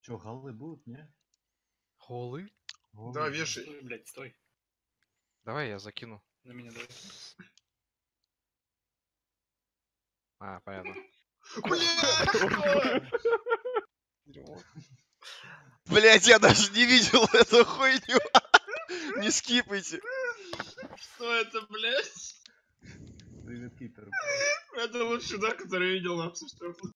Че, голы будут, не? Голы? Голы, Да, вешай. Стой, блядь, стой. Давай я закину. На меня давай. А, понятно. Блять, я даже не видел эту хуйню. Не скипайте. Что это, блядь? Привет, Кипер. Это вот сюда, который видел нахуй, что